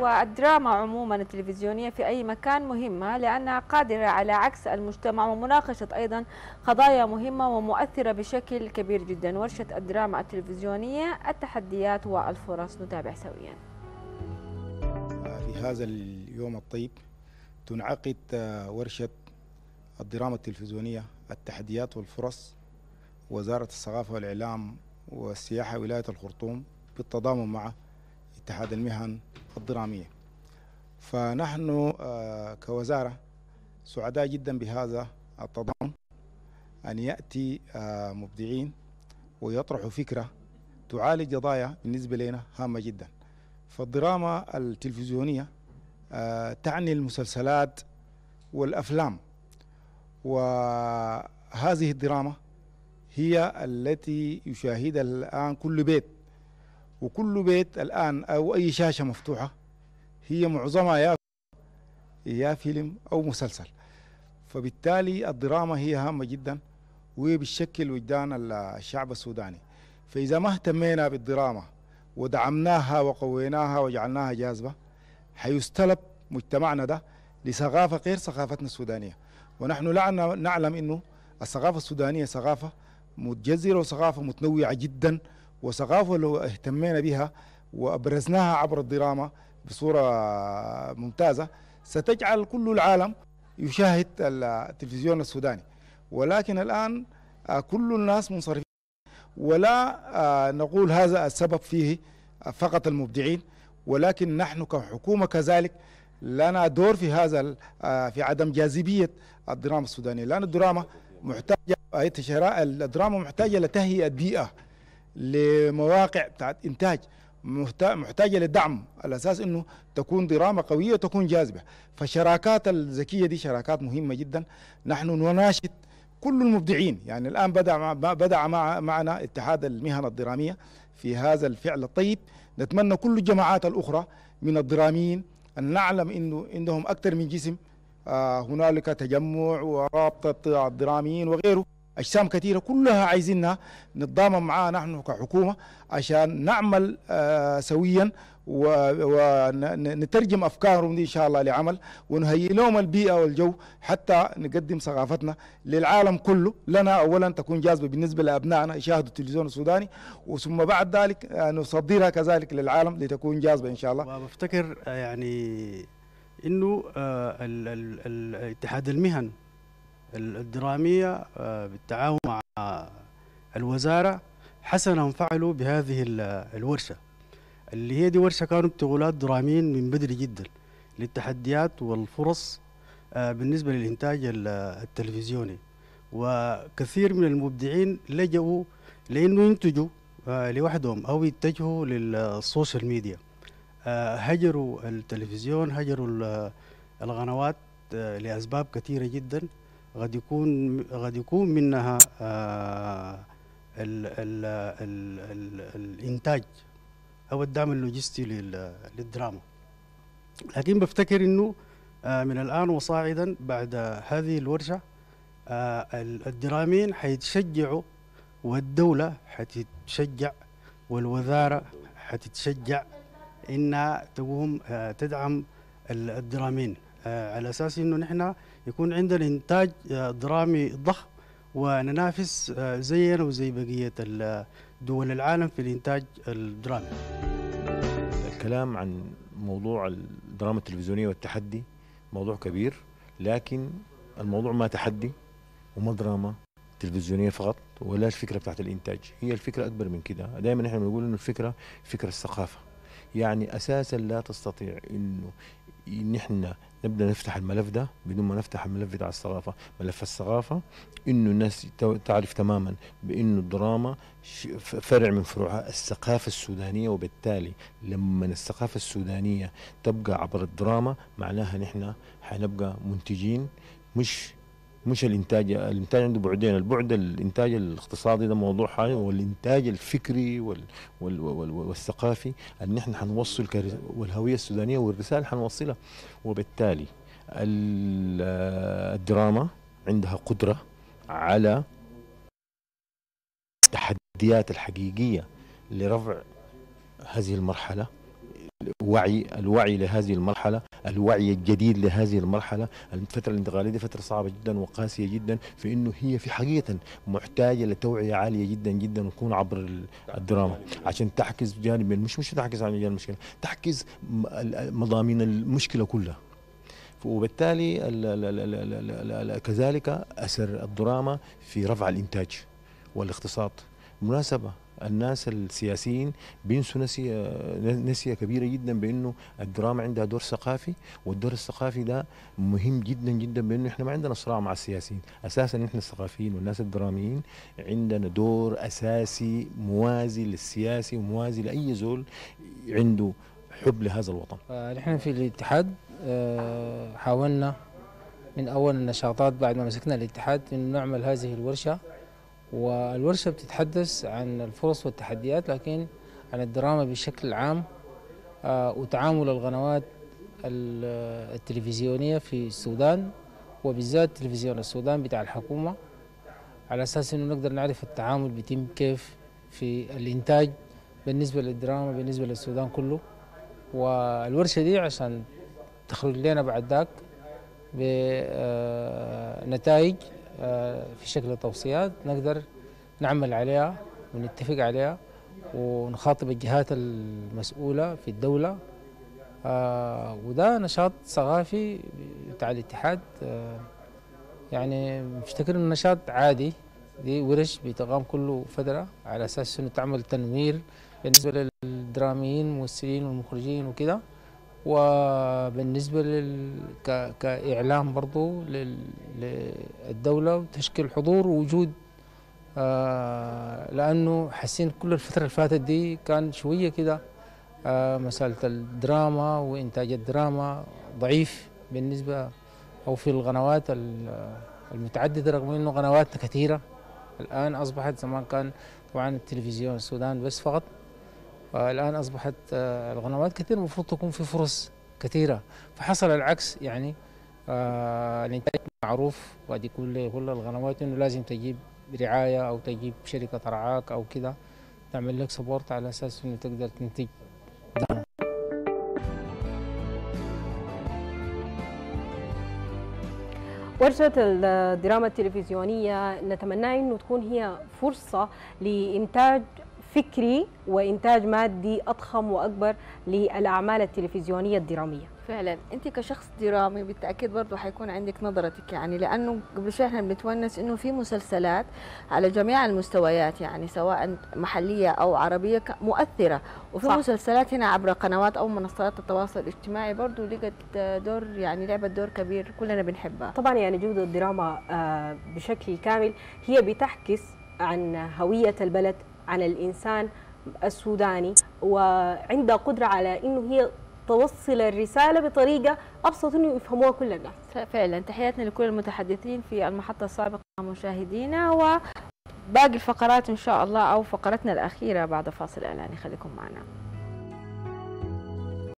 والدراما عموما التلفزيونية في أي مكان مهمة، لأنها قادرة على عكس المجتمع ومناقشة أيضا قضايا مهمة ومؤثرة بشكل كبير جدا. ورشة الدراما التلفزيونية، التحديات والفرص، نتابع سويا. في هذا اليوم الطيب تنعقد ورشة الدراما التلفزيونية التحديات والفرص، وزارة الثقافة والإعلام والسياحة ولاية الخرطوم بالتضامن مع اتحاد المهن الدرامية. فنحن كوزارة سعداء جدا بهذا التضامن، أن يأتي مبدعين ويطرحوا فكرة تعالج قضايا بالنسبة لنا هامة جدا. فالدراما التلفزيونية تعني المسلسلات والأفلام، وهذه الدراما هي التي يشاهدها الآن كل بيت، وكل بيت الآن أو أي شاشة مفتوحة هي معظمها يا فيلم أو مسلسل. فبالتالي الدراما هي هامة جدا وهي بتشكل وجدان الشعب السوداني. فإذا ما اهتمينا بالدراما ودعمناها وقويناها وجعلناها جاذبة، حيستلب مجتمعنا ده لثقافة غير ثقافتنا السودانية. ونحن نعلم أنه الثقافة السودانية ثقافة متجذرة وثقافة متنوعة جدا، وثقافة لو اهتمينا بها وأبرزناها عبر الدراما بصورة ممتازة ستجعل كل العالم يشاهد التلفزيون السوداني. ولكن الآن كل الناس منصرفين، ولا نقول هذا السبب فيه فقط المبدعين، ولكن نحن كحكومة كذلك لنا دور في هذا في عدم جاذبية الدراما السودانية، لأن الدراما محتاجة الدراما محتاجة لتهيئة بيئة لمواقع بتاعت إنتاج، محتاجة لدعم على أساس أنه تكون دراما قوية وتكون جاذبة. فالشراكات الذكية دي شراكات مهمة جدا. نحن نناشد كل المبدعين، يعني الآن بدأ معنا اتحاد المهن الدرامية في هذا الفعل الطيب. نتمنى كل الجماعات الأخرى من الدراميين أن نعلم أنه عندهم أكثر من جسم، هنالك تجمع ورابطة الدراميين وغيره، أجسام كثيرة كلها عايزينها نتضامن معها نحن كحكومة عشان نعمل سويا ونترجم أفكارهم دي إن شاء الله لعمل، ونهيئ لهم البيئة والجو حتى نقدم ثقافتنا للعالم كله. لنا أولا تكون جاذبة بالنسبة لأبنائنا يشاهدوا التلفزيون السوداني، وثم بعد ذلك نصدرها كذلك للعالم لتكون جاذبة إن شاء الله. وبفتكر يعني إنه اتحاد المهن الدرامية بالتعاون مع الوزارة حسنا فعلوا بهذه الورشة، اللي هي دي ورشة كانوا بتغولات دراميين من بدري جدا للتحديات والفرص بالنسبة للإنتاج التلفزيوني. وكثير من المبدعين لجأوا لأنه ينتجوا لوحدهم أو يتجهوا للسوشيال ميديا، هجروا التلفزيون، هجروا القنوات لأسباب كثيرة جدا. قد يكون منها الإنتاج أو الدعم اللوجستي للدراما. لكن بفتكر إنه من الآن وصاعدا بعد هذه الورشة الدراميين حيتشجعوا، والدولة حتتشجع، والوزارة حتتشجع إنها تقوم تدعم الدراميين على أساس إنه نحن يكون عندنا إنتاج درامي ضخم وننافس زينا وزي بقية دول العالم في الإنتاج الدرامي. الكلام عن موضوع الدراما التلفزيونية والتحدي موضوع كبير، لكن الموضوع ما تحدي وما دراما تلفزيونية فقط، ولا الفكرة بتاعت الإنتاج، هي الفكرة أكبر من كده. دائما نحن بنقول إنه الفكرة فكرة الثقافة، يعني أساسا لا تستطيع إنه نحن نبدأ نفتح الملف ده بدون ما نفتح الملف بتاع الثقافة. ملف الثقافة إنه الناس تعرف تماما بإنه الدراما فرع من فروع الثقافة السودانية، وبالتالي لما الثقافة السودانية تبقى عبر الدراما معناها نحن حنبقى منتجين، مش الانتاج عنده بعدين. البعد الانتاج الاقتصادي ده موضوع حاجه، والانتاج الفكري والثقافي اللي نحن حنوصل والهويه السودانيه والرساله حنوصلها. وبالتالي الدراما عندها قدره على التحديات الحقيقيه لرفع هذه المرحله الوعي لهذه المرحلة، الوعي الجديد لهذه المرحلة. الفترة الانتقالية دي فترة صعبة جدا وقاسية جدا، في انه هي في حقيقة محتاجة لتوعية عالية جدا جدا، وتكون عبر الدراما عشان تعكس جانب مش تعكس عن جانب المشكلة، تعكس مضامين المشكلة كلها. وبالتالي كذلك أثر الدراما في رفع الإنتاج والاقتصاد. بالمناسبة الناس السياسيين بينسوا نسية كبيرة جدا بأنه الدراما عندها دور ثقافي، والدور الثقافي ده مهم جدا جدا، بأنه احنا ما عندنا صراع مع السياسيين، أساسا احنا الثقافيين والناس الدراميين عندنا دور أساسي موازي للسياسي وموازي لأي زول عنده حب لهذا الوطن. نحن في الاتحاد حاولنا من أول النشاطات بعد ما مسكنا الاتحاد إنه نعمل هذه الورشة، والورشة بتتحدث عن الفرص والتحديات لكن عن الدراما بشكل عام، وتعامل القنوات التلفزيونية في السودان وبالذات تلفزيون السودان بتاع الحكومة، على أساس إنه نقدر نعرف التعامل بيتم كيف في الإنتاج بالنسبة للدراما بالنسبة للسودان كله. والورشة دي عشان تخرج لنا بعد ذاك بنتائج في شكل توصيات نقدر نعمل عليها ونتفق عليها ونخاطب الجهات المسؤولة في الدولة. وده نشاط ثقافي بتاع الاتحاد، يعني بفتكر انه نشاط عادي، دي ورش بتقام كل فترة على اساس انه تعمل تنوير بالنسبة للدراميين والممثلين والمخرجين وكده، وبالنسبة كإعلام برضو للدولة وتشكيل حضور ووجود، لأنه حاسين كل الفترة اللي فاتت دي كان شوية كده مسألة الدراما وإنتاج الدراما ضعيف بالنسبة أو في القنوات المتعددة، رغم إنه قنواتنا كثيرة الآن أصبحت. زمان كان طبعا التلفزيون السودان بس فقط، الآن أصبحت القنوات كثير، المفروض تكون في فرص كثيرة، فحصل العكس. يعني الإنتاج معروف وقد يكون لكل القنوات إنه لازم تجيب رعاية أو تجيب شركة ترعاك أو كده تعمل لك سبورت على أساس إنه تقدر تنتج. ورشة الدراما التلفزيونية نتمنى إنه تكون هي فرصة لإنتاج فكري وإنتاج مادي أضخم وأكبر للأعمال التلفزيونية الدرامية. فعلا انت كشخص درامي بالتاكيد برضه حيكون عندك نظرتك، يعني لانه قبل شوي احنا بنتونس انه في مسلسلات على جميع المستويات، يعني سواء محليه او عربيه مؤثره، وفي صح. مسلسلات هنا عبر قنوات او منصات التواصل الاجتماعي برضه لقت دور، يعني لعبت دور كبير كلنا بنحبها. طبعا يعني جودة الدراما بشكل كامل هي بتحكس عن هوية البلد، عن الإنسان السوداني، وعندها قدرة على إنه هي توصل الرسالة بطريقة أبسط إنه يفهموها كل الناس. فعلا تحياتنا لكل المتحدثين في المحطة السابقة مشاهدينا، وباقي الفقرات إن شاء الله أو فقرتنا الأخيرة بعد فاصل إعلاني، خليكم معنا.